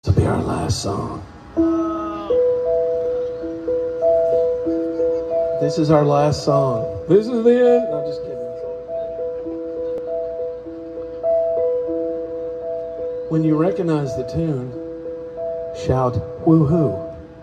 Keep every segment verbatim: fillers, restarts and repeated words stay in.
This will be our last song. This is our last song. This is the end. No, just kidding. When you recognize the tune, shout woohoo.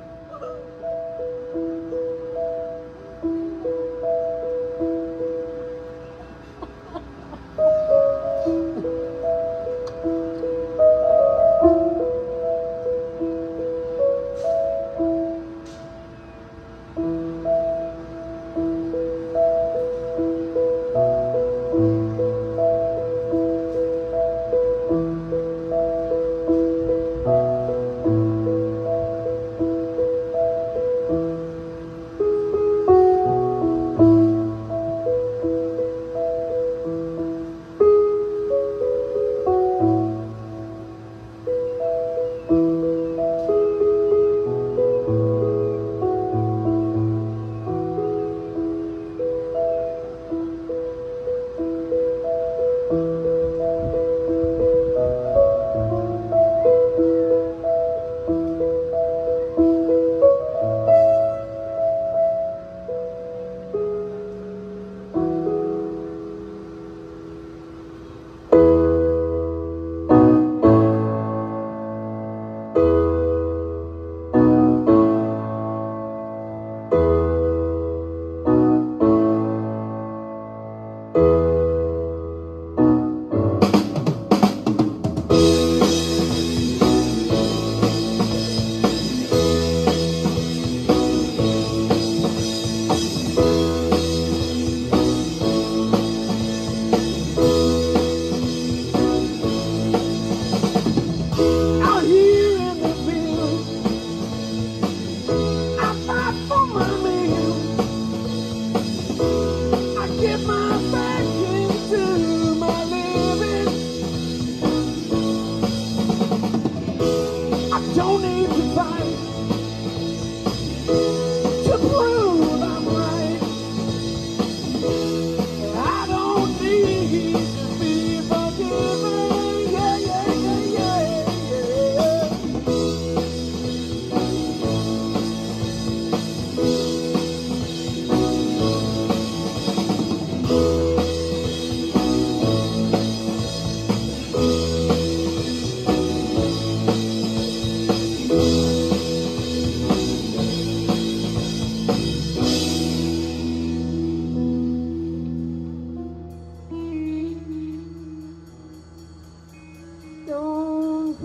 Don't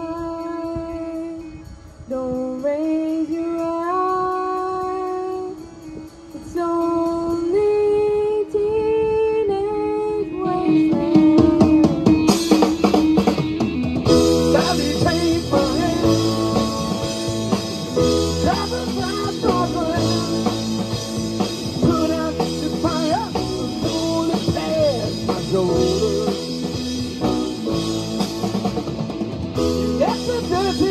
cry, don't raise your eyes. It's only teenage wasteland. Daddy, take my hand. Grab us out of the land. Put out the fire, slowly past my shoulder. That's the dirty